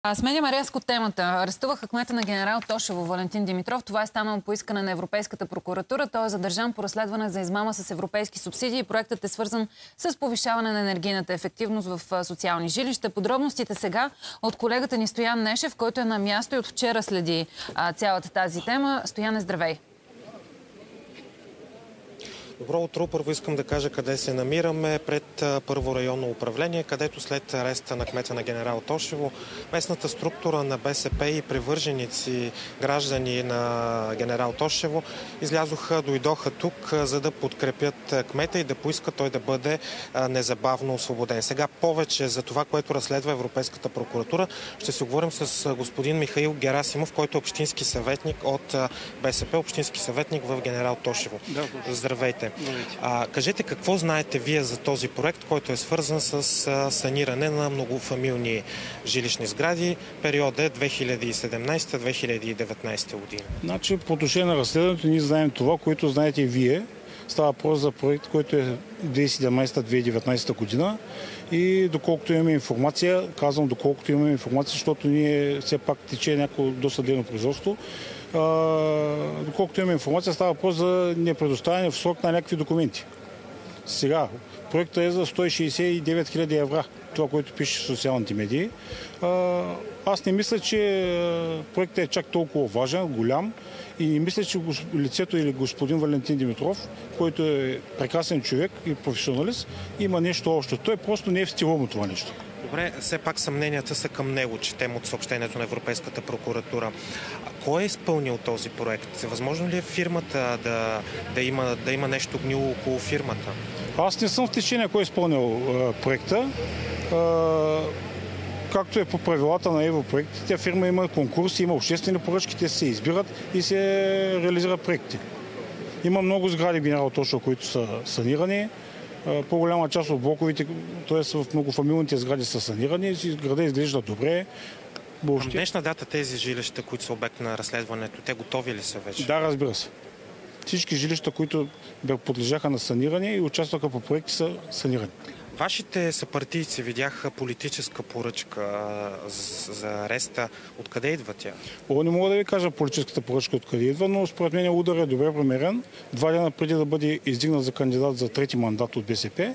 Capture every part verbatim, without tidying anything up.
А, сменяме рязко темата. Арестуваха кмета на генерал Тошево Валентин Димитров. Това е станало по искане на Европейската прокуратура. Той е задържан по разследване за измама с европейски субсидии. Проектът е свързан с повишаване на енергийната ефективност в социални жилища. Подробностите сега от колегата ни Стоян Нешев, който е на място и от вчера следи а, цялата тази тема. Стояне, здравей! Добро утро. Първо искам да кажа къде се намираме. Пред първо районно управление, където след ареста на кмета на генерал Тошево, местната структура на БСП и привърженици граждани на генерал Тошево излязоха, дойдоха тук, за да подкрепят кмета и да поискат той да бъде незабавно освободен. Сега повече за това, което разследва Европейската прокуратура, ще се говорим с господин Михаил Герасимов, който е общински съветник от БСП, общински съветник в генерал Тошево. Да, здравейте. А, кажете, какво знаете вие за този проект, който е свързан с а, саниране на многофамилни жилищни сгради, периода две хиляди и седемнадесета - две хиляди и деветнадесета година? Значи, по отношение на разследването ние знаем това, което знаете и вие. Става въпрос за проект, който е две хиляди и седемнадесета - две хиляди и деветнадесета година и доколкото имаме информация, казвам доколкото имаме информация, защото ние все пак тече някакво досъдебно производство, Uh, доколкото имаме информация, става въпрос за непредоставяне в срок на някакви документи. Сега, проектът е за сто шейсет и девет хиляди евро, това, което пише в социалните медии. Uh, аз не мисля, че проектът е чак толкова важен, голям и не мисля, че лицето или господин Валентин Димитров, който е прекрасен човек и професионалист, има нещо общо. Той просто не е в стила му това нещо. Добре, все пак съмненията са към него, четем от съобщението на Европейската прокуратура. Кой е изпълнил този проект? Възможно ли е фирмата да, да, има, да има нещо гнило около фирмата? Аз не съм в течение кой е изпълнил а, проекта. А, както е по правилата на Европроект, тя фирма има конкурси, има обществени поръчки, те се избират и се реализират проекти. Има много сгради в генерал Тошево, които са санирани. По-голяма част от блоковите, т.е. в многофамилните сгради са санирани, града изглежда добре. Към днешна дата тези жилища, които са обект на разследването, те готови ли са вече? Да, разбира се. Всички жилища, които подлежаха на саниране и участваха по проекти, са санирани. Вашите съпартийци видяха политическа поръчка за ареста. Откъде идва тя? О, не мога да ви кажа политическата поръчка откъде идва, но според мен удар е добре премерен. Два дена преди да бъде издигнат за кандидат за трети мандат от БСП,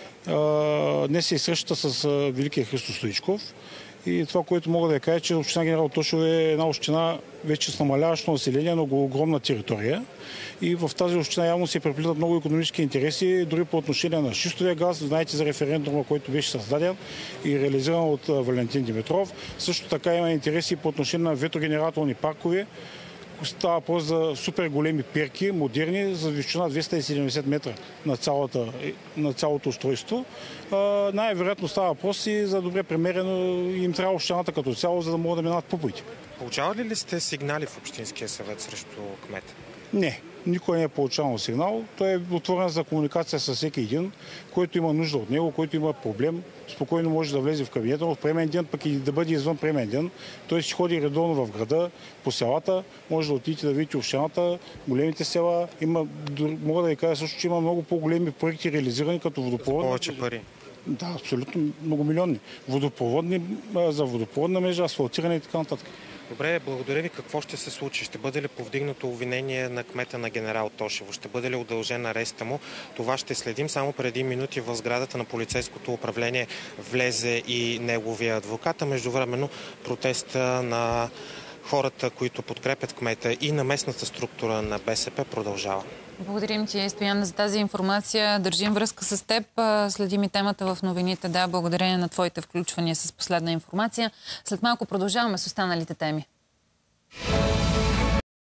днес се среща с великия Христо Стоичков. И това, което мога да я кажа, че община генерал Тошево е една община вече с намаляващо население, но огромна територия. И в тази община явно се преплитат много икономически интереси, дори по отношение на шистовия газ. Знаете за референдума, който беше създаден и реализиран от Валентин Димитров. Също така има интереси по отношение на ветрогенерателни паркове. Става въпрос за супер големи перки, модерни, за височина двеста и седемдесет метра на, цялата, на цялото устройство. Най-вероятно става въпрос и за добре премерено им трябва общината като цяло, за да могат да минат по пътя. Получавали ли сте сигнали в Общинския съвет срещу кмета? Не, никой не е получавал сигнал. Той е отворен за комуникация с всеки един, който има нужда от него, който има проблем. Спокойно може да влезе в кабинета, но в приемен ден, пък и да бъде извън приемен ден. Той си ходи редовно в града, по селата, може да отидете да видите общината, големите села. Има, мога да ви кажа също, че има много по-големи проекти реализирани като водопровод. Повече пари. Да, абсолютно многомилионни. Водопроводни, за водопроводна мрежа, асфалтиране и така нататък. Добре, благодаря ви. Какво ще се случи? Ще бъде ли повдигнато обвинение на кмета на генерал Тошево? Ще бъде ли удължен ареста му? Това ще следим. Само преди минути в сградата на полицейското управление влезе и неговия адвокат, а междувременно протеста на хората, които подкрепят кмета и на местната структура на БСП продължава. Благодарим ти, Стоян, за тази информация. Държим връзка с теб. Следим и темата в новините. Да, благодарение на твоите включвания с последна информация. След малко продължаваме с останалите теми.